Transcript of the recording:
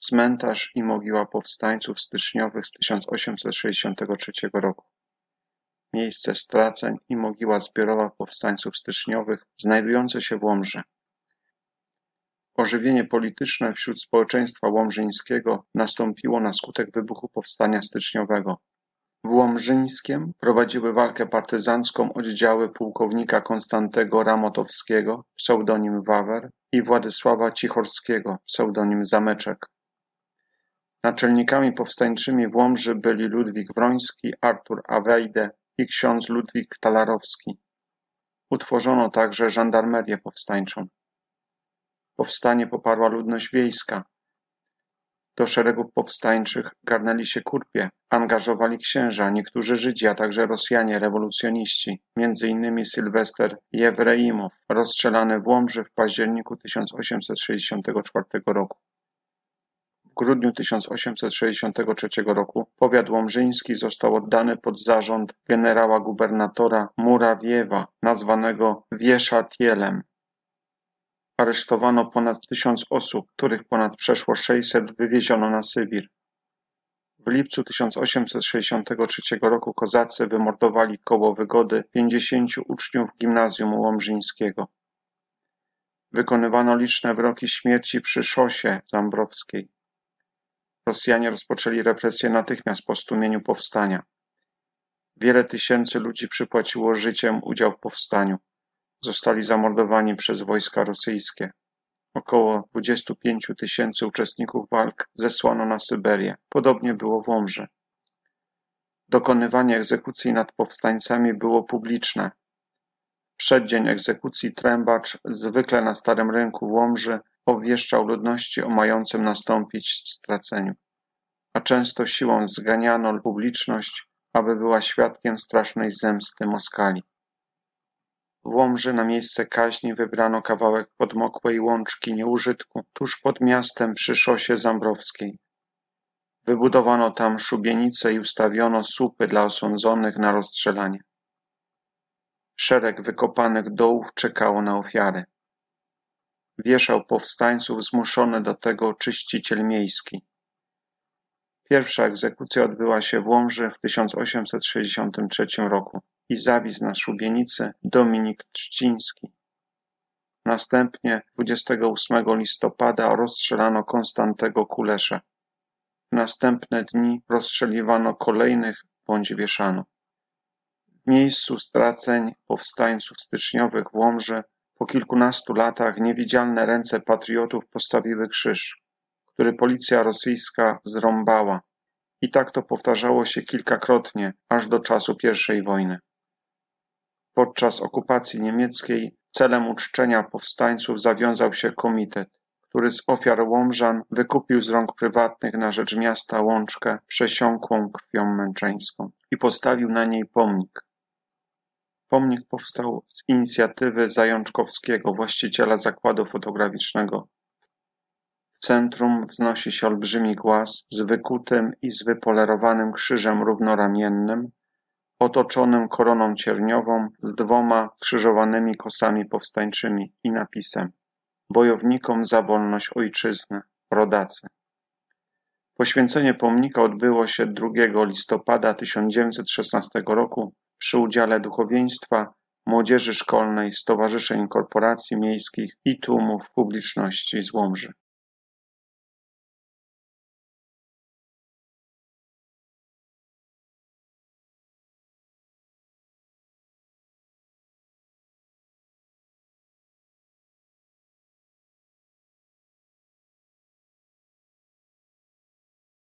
cmentarz i mogiła powstańców styczniowych z 1863 roku. Miejsce straceń i mogiła zbiorowa powstańców styczniowych znajdujące się w Łomży. Ożywienie polityczne wśród społeczeństwa łomżyńskiego nastąpiło na skutek wybuchu powstania styczniowego. W Łomżyńskiem prowadziły walkę partyzancką oddziały pułkownika Konstantego Ramotowskiego, pseudonim Wawer, i Władysława Cichorskiego, pseudonim Zameczek. Naczelnikami powstańczymi w Łomży byli Ludwik Wroński, Artur Awejde i ksiądz Ludwik Talarowski. Utworzono także żandarmerię powstańczą. Powstanie poparła ludność wiejska. Do szeregów powstańczych garnęli się kurpie, angażowali księża, niektórzy Żydzi, a także Rosjanie rewolucjoniści, m.in. Sylwester Jewreimow, rozstrzelany w Łomży w październiku 1864 roku. W grudniu 1863 roku powiat łomżyński został oddany pod zarząd generała gubernatora Murawiewa, nazwanego Wieszatielem. Aresztowano ponad 1000 osób, których ponad przeszło 600 wywieziono na Sybir. W lipcu 1863 roku kozacy wymordowali koło Wygody 50 uczniów gimnazjum łomżyńskiego. Wykonywano liczne wyroki śmierci przy szosie zambrowskiej. Rosjanie rozpoczęli represje natychmiast po stłumieniu powstania. Wiele tysięcy ludzi przypłaciło życiem udział w powstaniu. Zostali zamordowani przez wojska rosyjskie. Około 25 000 uczestników walk zesłano na Syberię. Podobnie było w Łomży. Dokonywanie egzekucji nad powstańcami było publiczne. W przeddzień egzekucji trębacz, zwykle na Starym Rynku w Łomży, obwieszczał ludności o mającym nastąpić straceniu, a często siłą zganiano publiczność, aby była świadkiem strasznej zemsty Moskali. W Łomży na miejsce kaźni wybrano kawałek podmokłej łączki nieużytku tuż pod miastem przy szosie zambrowskiej. Wybudowano tam szubienice i ustawiono słupy dla osądzonych na rozstrzelanie. Szereg wykopanych dołów czekało na ofiary. Wieszał powstańców zmuszony do tego czyściciel miejski. Pierwsza egzekucja odbyła się w Łomży w 1863 roku i zawisł na szubienicy Dominik Trzciński. Następnie 28 listopada rozstrzelano Konstantego Kuleszę. W następne dni rozstrzeliwano kolejnych bądź wieszano. W miejscu straceń powstańców styczniowych w Łomży po kilkunastu latach niewidzialne ręce patriotów postawiły krzyż, który policja rosyjska zrąbała. I tak to powtarzało się kilkakrotnie, aż do czasu I wojny. Podczas okupacji niemieckiej celem uczczenia powstańców zawiązał się komitet, który z ofiar Łomżan wykupił z rąk prywatnych na rzecz miasta Łączkę przesiąkłą krwią męczeńską i postawił na niej pomnik. Pomnik powstał z inicjatywy Zajączkowskiego, właściciela zakładu fotograficznego. W centrum wznosi się olbrzymi głaz z wykutym i wypolerowanym krzyżem równoramiennym, otoczonym koroną cierniową z 2 krzyżowanymi kosami powstańczymi i napisem: Bojownikom za wolność ojczyzny, rodacy. Poświęcenie pomnika odbyło się 2 listopada 1916 roku przy udziale duchowieństwa, młodzieży szkolnej, stowarzyszeń, korporacji miejskich i tłumów publiczności z Łomży.